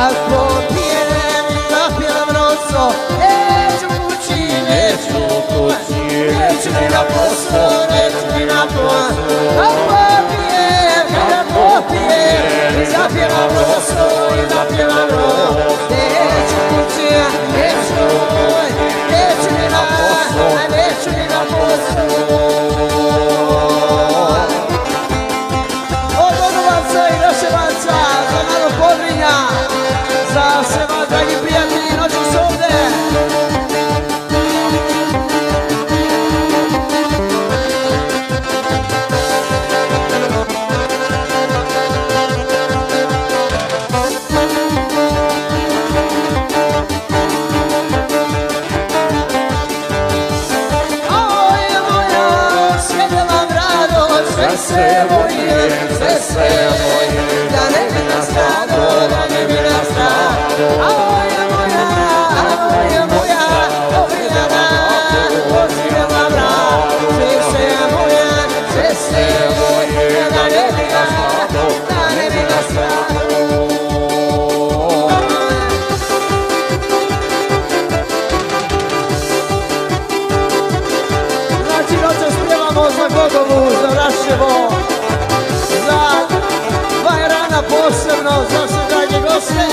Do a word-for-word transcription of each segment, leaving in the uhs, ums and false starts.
Kako pijem, zapijem roco, neću kući, neću kući, neću ni na posao, neću ni na posao. Kako pijem, kako pijem, zapijem roco, zapijem roco, neću kući, neću, neću ni na posao, neću ni na posao. Od Odovaca i Raševaca, za malo Podrinja, za sve vas, dragi prijatelji, noći su ovde. Sve moje, sve sve moje, da ne bi nastradao, da ne bi nastradao. A moja moja, a moja moja, ovljena, posljedna mrak. Sve sve moje, sve sve moje, da ne bi nastradao, da ne bi nastradao. Znači noćas pjevamo za Godovu, za Raševo, za Bajrana posebno, za sve dragi goste.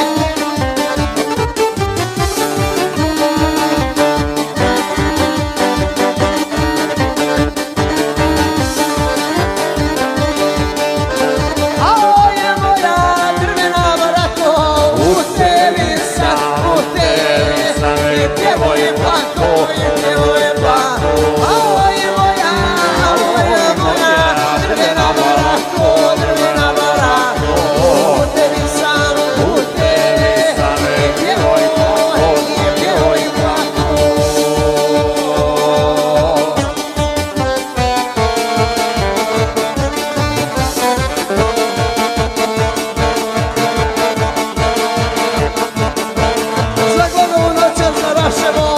A ovo je moja drvena barato, u tebi sam, u tebi sam, i pjevoje plako, i pjevoje plako. A ovo je moja, a ovo je moja drvena barato, drvena barato, u tebi sam, u tebi sam, i pjevoje plako, i pjevoje plako. Za Godovu noćas za Raševo.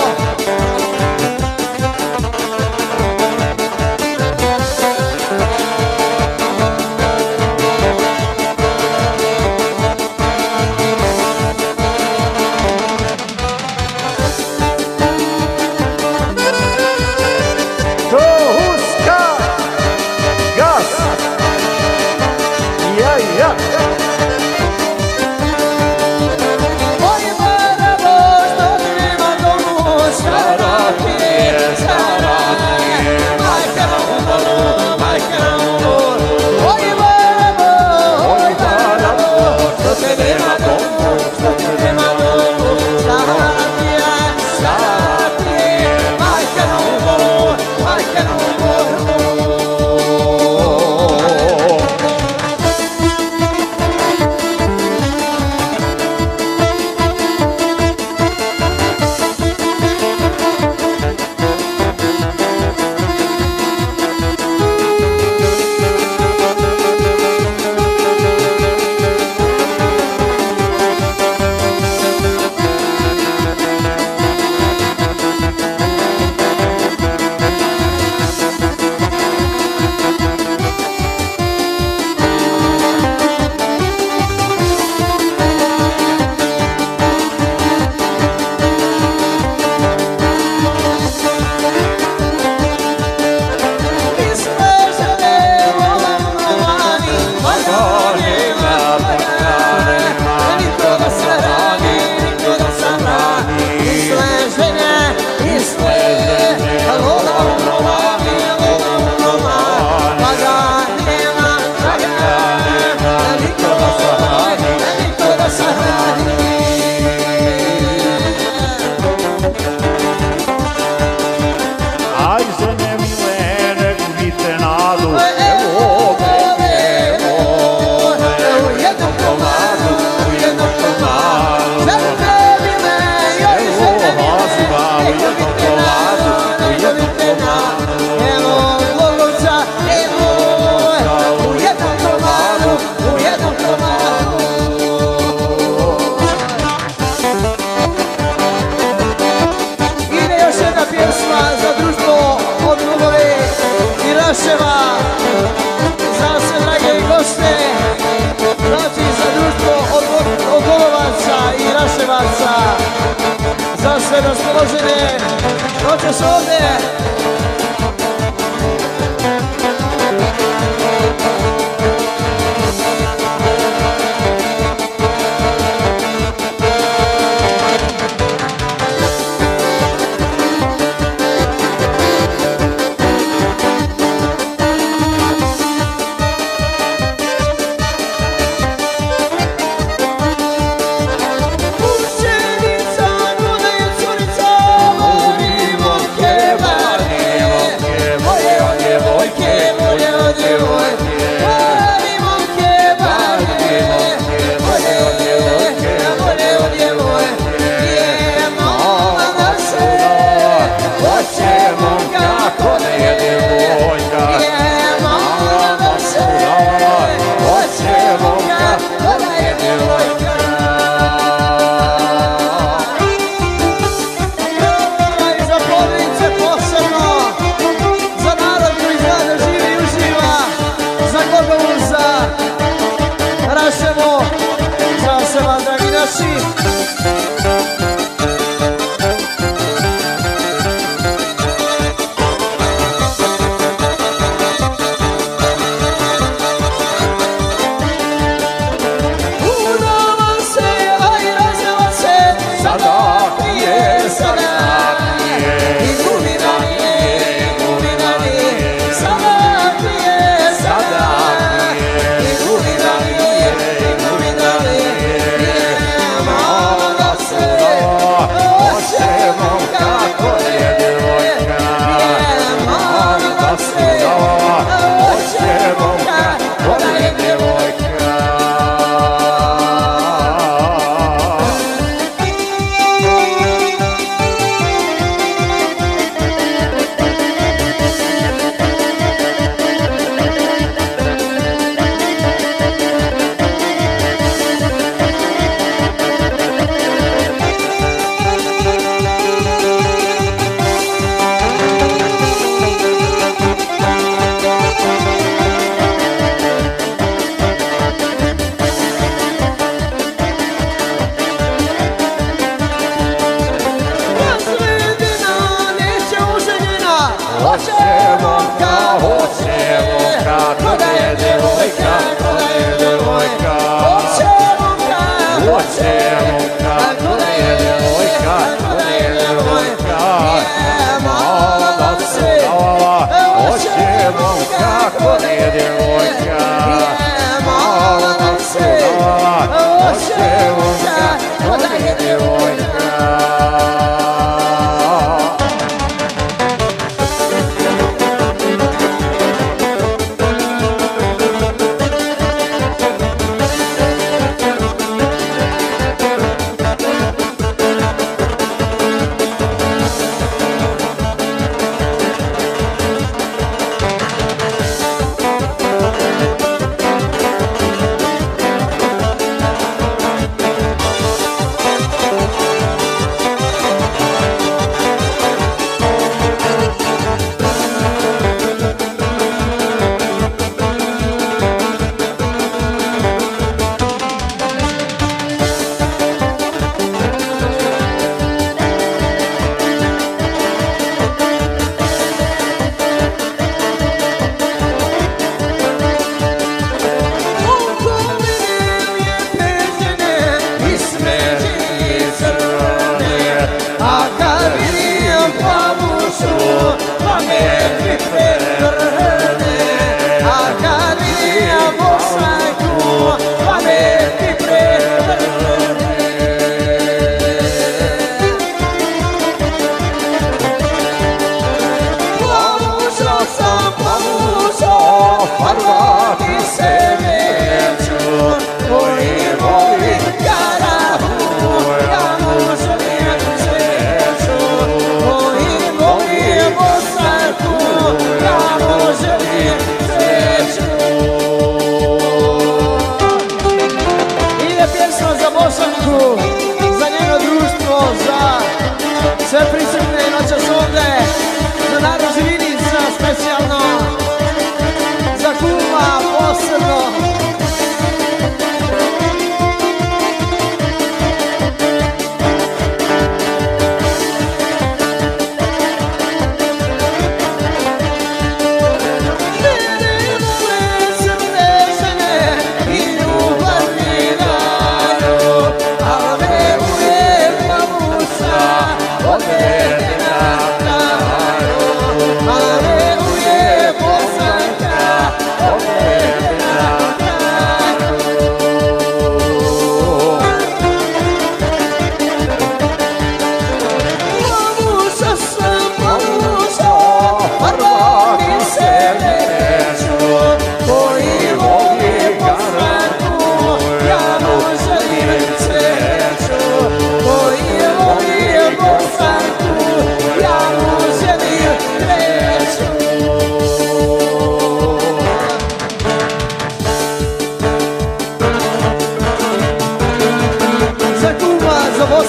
Huska, gas, ja, ja. Oj, barabo, što drima domu, stara ti je, stara ti je, majka na umoru, majka na umoru. Oj, barabo, oj, barabo, što te nema domu, što te nema domu, stara ti je, stara ti je, majka na umoru, majka na umoru. Božine, dođeš ovdje. Sada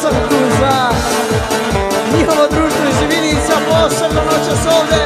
Bosanku za njihovo društvo iz Ivinica, posebno noćas ovde.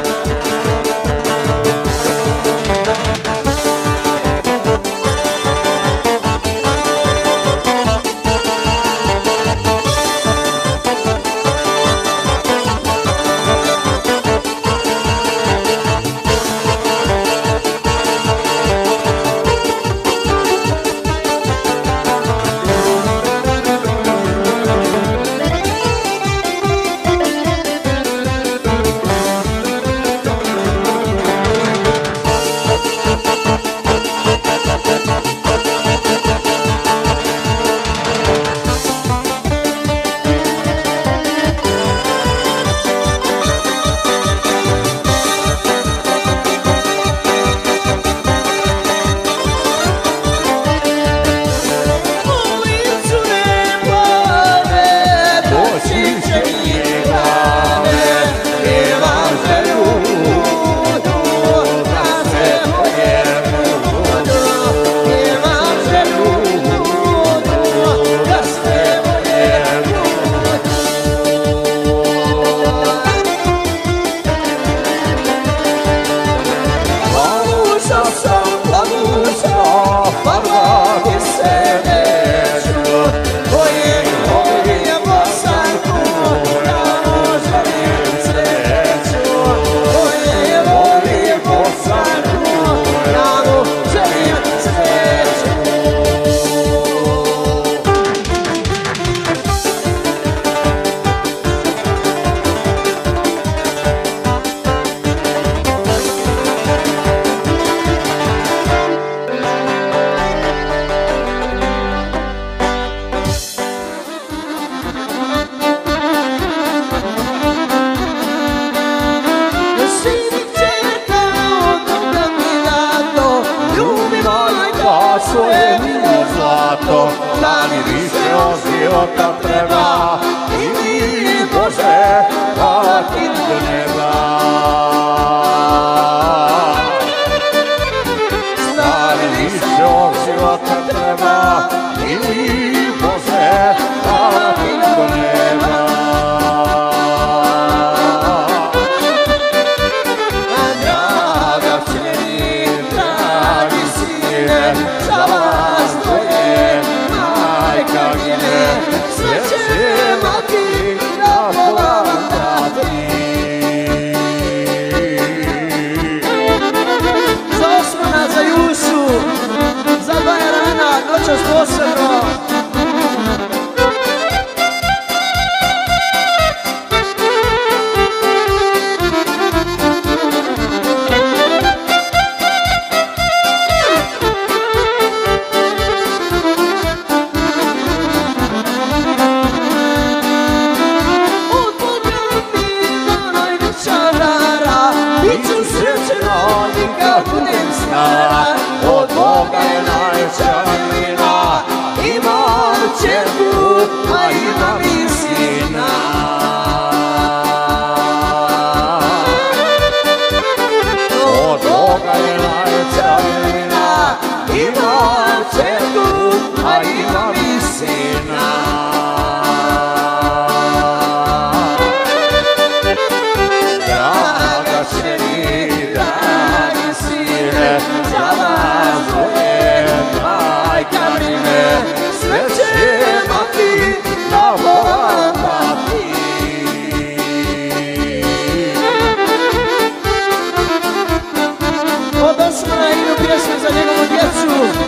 Svoje milo zlato, da mi više od života treba i mi, Bože, hvala ti do neba. Da mi više od života treba i mi, Bože, hvala ti do neba. Draga kćeri, dragi sine, za vas dvoje, majka mine, sve će mati da povam dati. Za Osmana, za Jusu, za Bajarana, noćas posebno. Od Boga je najveća milina, imam ćerku, a imam i sina. Od Boga je najveća milina, imam ćerku, a imam i sina. Draga kćeri, dragi sine, za vas dvoje, majka mine, sve će mati da povam dati. Od Osmana idu pjesme za njegovu djecu.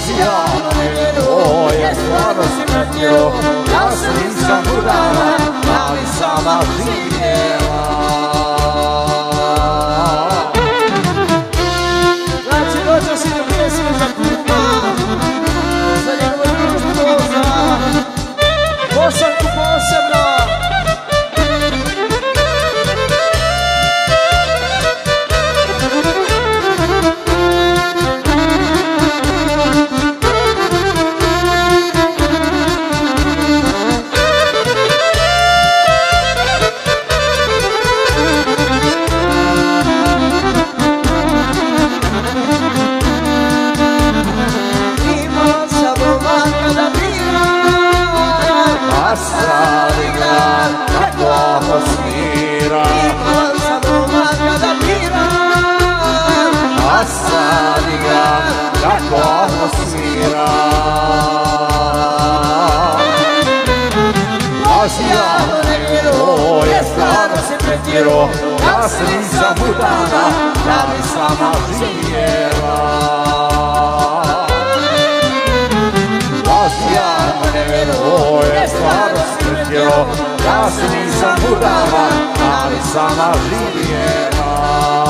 sjajno negero, je stvarno si pretjero, ja se nisam udala, ali sama živjela. Znači, dođo si do pjesme za kuma, za njegovo društvo, za Bosanku posebno. Stari grad, kako atmosfera, imala sam doma kada biram, a stari grad, kako atmosfera. A sjajno negero, je stvarno si pretjero, ja se nisam udala, da bi sama živjela. A sjajno negero, je stvarno si pretjero, ja se nisam udala, ali sama živjela.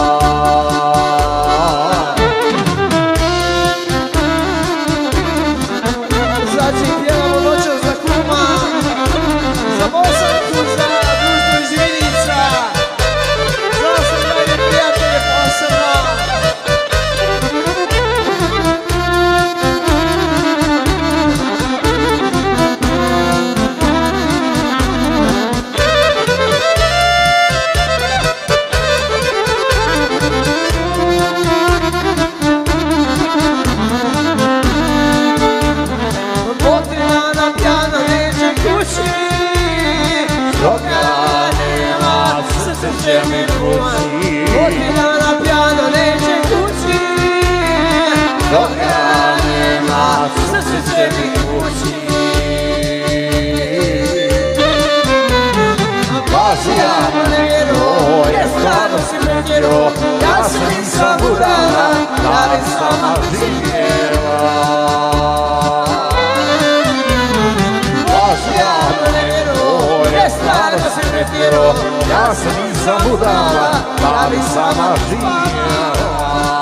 Znači pjevamo noćas za kuma, za Bosanku, za društvo iz Vinica, za sve dragi prijatelje posebno. Dok ja nema, srce će mi kući. Potina na pjano neće kući. Dok ja nema, srce će mi kući. Pa sjajno negero, je stvarno si pretjero, ja se nisam udala, da bi sama živjela. Pa sjajno negero, je stvarno si pretjero, ja se nisam udala, da bi sama živjela.